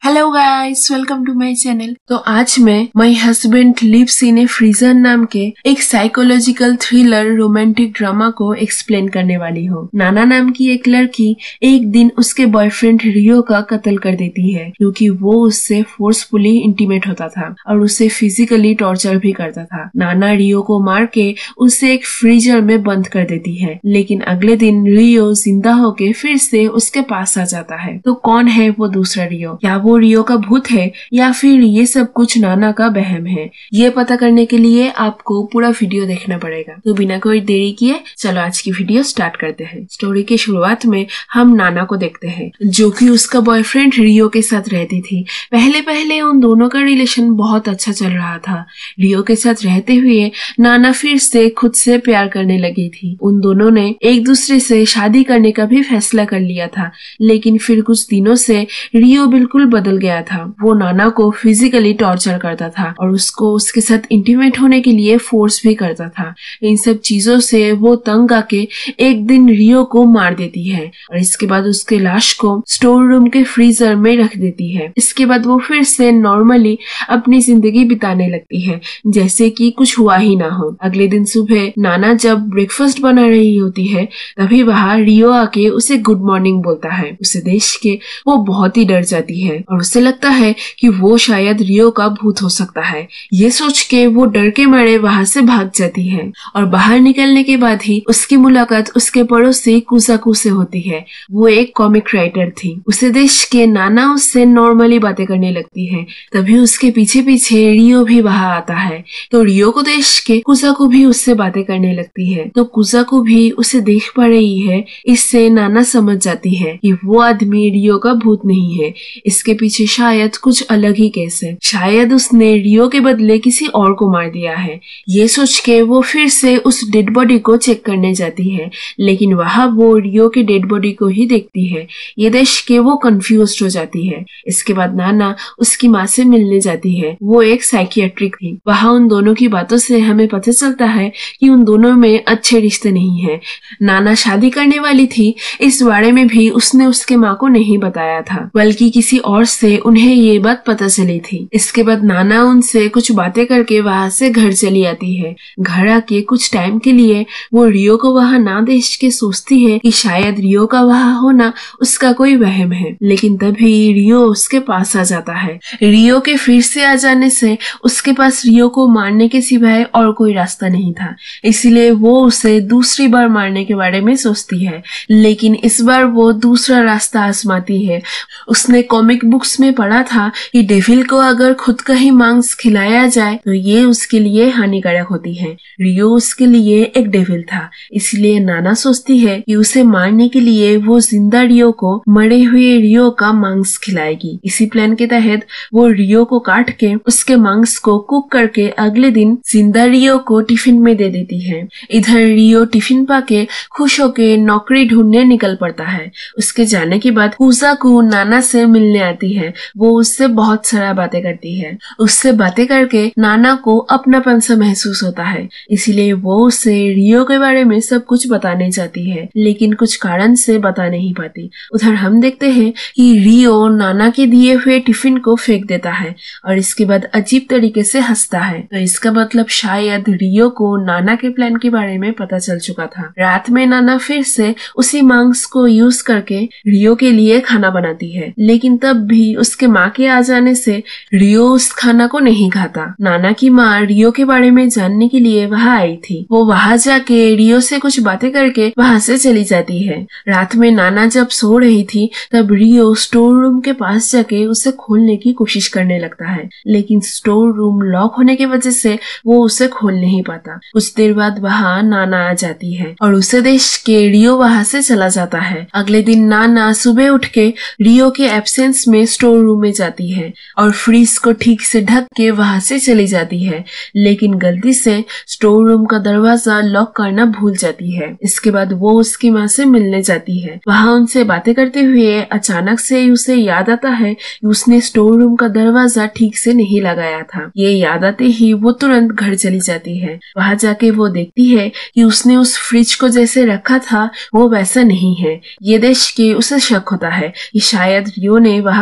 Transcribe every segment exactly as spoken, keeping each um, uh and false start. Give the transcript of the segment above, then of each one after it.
Hello guys, welcome to my channel. तो आज मैं my husband lives in a freezer नाम के एक साइकोलॉजिकल थ्रिलर रोमांटिक ड्रामा को एक्सप्लेन करने वाली हूँ। नाना नाम की एक लड़की एक दिन उसके बॉयफ्रेंड रियो का कत्ल कर देती है क्योंकि वो उससे फोर्सफुली इंटीमेट होता था और उसे फिजिकली टॉर्चर भी करता था। नाना रियो को मार के उसे एक फ्रीजर में बंद कर देती है, लेकिन अगले दिन रियो जिंदा होके फिर से उसके पास आ जाता है। तो कौन है वो दूसरा रियो? क्या वो रियो का भूत है या फिर ये सब कुछ नाना का वहम है? ये पता करने के लिए आपको पूरा वीडियो देखना पड़ेगा। तो बिना कोई देरी किए चलो आज की वीडियो स्टार्ट करते हैं। स्टोरी के शुरुआत में हम नाना को देखते हैं जो कि उसका बॉयफ्रेंड रियो के साथ रहती थी। पहले पहले उन दोनों का रिलेशन बहुत अच्छा चल रहा था। रियो के साथ रहते हुए नाना फिर से खुद से प्यार करने लगी थी। उन दोनों ने एक दूसरे से शादी करने का भी फैसला कर लिया था, लेकिन फिर कुछ दिनों से रियो बिल्कुल बदल गया था। वो नाना को फिजिकली टॉर्चर करता था और उसको उसके साथ इंटीमेट होने के लिए फोर्स भी करता था। इन सब चीजों से वो तंग आके एक दिन रियो को मार देती है और इसके बाद उसके लाश को स्टोर रूम के फ्रीजर में रख देती है। इसके बाद वो फिर से नॉर्मली अपनी जिंदगी बिताने लगती है जैसे कि कुछ हुआ ही ना हो। अगले दिन सुबह नाना जब ब्रेकफास्ट बना रही होती है तभी वहाँ रियो आके उसे गुड मॉर्निंग बोलता है। उसे देख के वो बहुत ही डर जाती है और उसे लगता है कि वो शायद रियो का भूत हो सकता है। ये सोच के वो डर के मारे वहाँ से भाग जाती है और बाहर निकलने के बाद ही उसकी मुलाकात उसके पड़ोसी कुसाकू से होती है। वो एक कॉमिक राइटर थी। उसे देख के नाना उससे नॉर्मली बातें करने लगती है। तभी उसके पीछे पीछे रियो भी वहाँ आता है। तो रियो को देख के कुसाकू भी उससे बातें करने लगती है। तो कुसाकू भी उसे देख पा रही है। इससे नाना समझ जाती है कि वो आदमी रियो का भूत नहीं है, इसके पीछे शायद कुछ अलग ही केस है। शायद उसने रियो के बदले किसी और को मार दिया है। ये सोच के वो फिर से उस डेड बॉडी को चेक करने जाती है, लेकिन वहाँ वो रियो के डेड बॉडी को ही देखती है। ये देख के वो कंफ्यूज हो जाती है। इसके बाद नाना उसकी माँ से मिलने जाती है। वो एक साइकियाट्रिक थी। वहाँ उन दोनों की बातों से हमें पता चलता है कि उन दोनों में अच्छे रिश्ते नहीं है। नाना शादी करने वाली थी, इस बारे में भी उसने उसके माँ को नहीं बताया था, बल्कि किसी और से उन्हें ये बात पता चली थी। इसके बाद नाना उनसे कुछ बातें करके वहाँ से घर चली आती है। घर आके कुछ टाइम के लिए वो रियो को वहाँ ना देख के सोचती है कि शायद रियो का वहाँ होना उसका कोई वहम है, लेकिन तभी रियो उसके पास आ जाता है। रियो के फिर से आ जाने से उसके पास रियो को मारने के सिवाय और कोई रास्ता नहीं था, इसलिए वो उसे दूसरी बार मारने के बारे में सोचती है। लेकिन इस बार वो दूसरा रास्ता आजमाती है। उसने कॉमिक बुक्स में पढ़ा था कि डेविल को अगर खुद का ही मांस खिलाया जाए तो ये उसके लिए हानिकारक होती है। रियो उसके लिए एक डेविल था, इसलिए नाना सोचती है कि उसे मारने के लिए वो जिंदा रियो को मरे हुए रियो का मांस खिलाएगी। इसी प्लान के तहत वो रियो को काट के उसके मांस को कुक करके अगले दिन जिंदा रियो को टिफिन में दे देती है। इधर रियो टिफिन पाके खुश होके नौकरी ढूंढने निकल पड़ता है। उसके जाने के बाद कुसाकू नाना से मिलने आती है। वो उससे बहुत सारा बातें करती है। उससे बातें करके नाना को अपनापन सा महसूस होता है, इसीलिए वो उसे रियो के बारे में सब कुछ बताने चाहती है, लेकिन कुछ कारण से बता नहीं पाती। उधर हम देखते हैं कि रियो नाना के दिए हुए टिफिन को फेंक देता है और इसके बाद अजीब तरीके से हंसता है। तो इसका मतलब शायद रियो को नाना के प्लान के बारे में पता चल चुका था। रात में नाना फिर से उसी मांस को यूज करके रियो के लिए खाना बनाती है, लेकिन तब भी उसके माँ के आ जाने से रियो उस खाना को नहीं खाता। नाना की माँ रियो के बारे में जानने के लिए वहाँ आई थी। वो वहाँ जाके रियो से कुछ बातें करके वहाँ से चली जाती है। रात में नाना जब सो रही थी तब रियो स्टोर रूम के पास जाके उसे खोलने की कोशिश करने लगता है, लेकिन स्टोर रूम लॉक होने की वजह से वो उसे खोल नहीं पाता। कुछ देर बाद वहाँ नाना आ जाती है और उसे देख के रियो वहाँ से चला जाता है। अगले दिन नाना सुबह उठ के रियो के एब्सेंस में स्टोर रूम में जाती है और फ्रीज को ठीक से ढक के वहाँ से चली जाती है, लेकिन गलती से स्टोर रूम का दरवाजा लॉक करना भूल जाती है। इसके बाद वो उसकी माँ से मिलने जाती है। वहाँ उनसे बातें करते हुए अचानक से उसे याद आता है कि उसने स्टोर रूम का दरवाजा ठीक से नहीं लगाया था। ये याद आते ही वो तुरंत घर चली जाती है। वहाँ जाके वो देखती है कि उसने उस फ्रिज को जैसे रखा था वो वैसा नहीं है। ये देख के उसे शक होता है कि शायद रियो ने वहाँ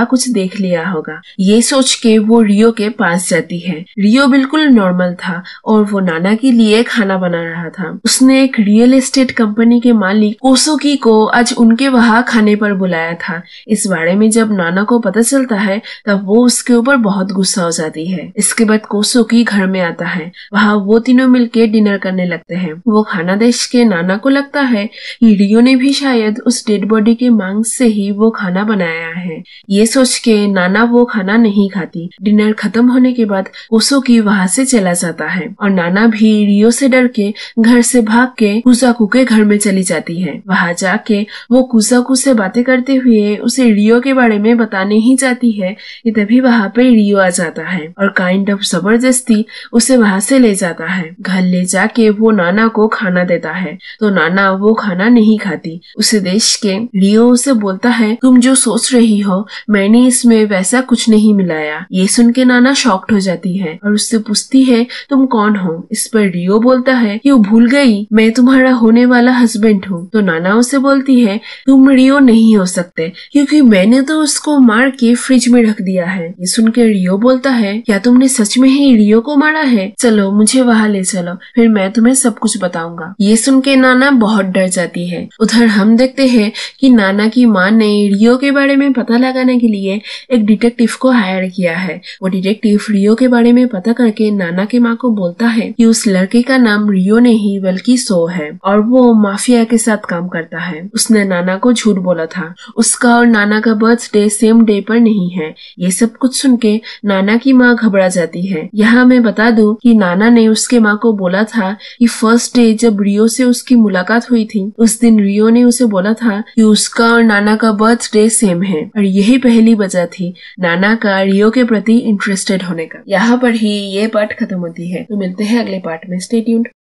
कुछ देख लिया होगा। ये सोच के वो रियो के पास जाती है। रियो बिल्कुल नॉर्मल था और वो नाना के लिए खाना बना रहा था। उसने एक रियल एस्टेट कंपनी के मालिक कोसोकी को आज उनके वहाँ खाने पर बुलाया था। इस बारे में जब नाना को पता चलता है तब वो उसके ऊपर बहुत गुस्सा हो जाती है। इसके बाद कोसोकी घर में आता है। वहाँ वो तीनों मिलके डिनर करने लगते हैं। वो खाना देख के नाना को लगता है कि रियो ने भी शायद उस डेड बॉडी के मांस से ही वो खाना बनाया है। ये सोच के नाना वो खाना नहीं खाती। डिनर खत्म होने के बाद कोसोकी वहाँ से चला जाता है और नाना भी रियो से डर के घर से भाग के कुसाकू के घर में चली जाती है। वहाँ जाके वो कुसाकू से बातें करते हुए उसे रियो के बारे में बताने ही चाहती है कि तभी वहाँ पे रियो आ जाता है और काइंड ऑफ जबरदस्ती उसे वहाँ से ले जाता है। घर ले जाके वो नाना को खाना देता है तो नाना वो खाना नहीं खाती। उसे देख के रियो उसे बोलता है, तुम जो सोच रही हो मैंने इसमें वैसा कुछ नहीं मिलाया। ये सुन के नाना शॉक्ड हो जाती है और उससे पूछती है, तुम कौन हो? इस पर रियो बोलता है कि वो भूल गई, मैं तुम्हारा होने वाला हस्बैंड हूँ। तो नाना उसे बोलती है, तुम रियो नहीं हो सकते क्योंकि मैंने तो उसको मार के फ्रिज में रख दिया है। ये सुन के रियो बोलता है, क्या तुमने सच में ही रियो को मारा है? चलो मुझे वहाँ ले चलो, फिर मैं तुम्हें सब कुछ बताऊंगा। ये सुन के नाना बहुत डर जाती है। उधर हम देखते हैं कि नाना की माँ ने रियो के बारे में पता लगाने के लिए एक डिटेक्टिव को हायर किया है। वो डिटेक्टिव रियो के बारे में पता करके नाना के माँ को बोलता है कि उस लड़के का नाम रियो नहीं बल्कि सो है और वो माफिया के साथ काम करता है। उसने नाना को झूठ बोला था। उसका और नाना का बर्थडे सेम डे पर नहीं है। ये सब कुछ सुन के नाना की माँ घबरा जाती है। यहाँ मैं बता दूं कि नाना ने उसके माँ को बोला था कि फर्स्ट डे जब रियो से उसकी मुलाकात हुई थी उस दिन रियो ने उसे बोला था कि उसका और नाना का बर्थडे सेम है और यही पहली वजह थी नाना का रियो के प्रति इंटरेस्टेड होने का। यहाँ पर ही ये पार्ट खत्म होती है। तो मिलते हैं अगले पार्ट में। Stay tuned.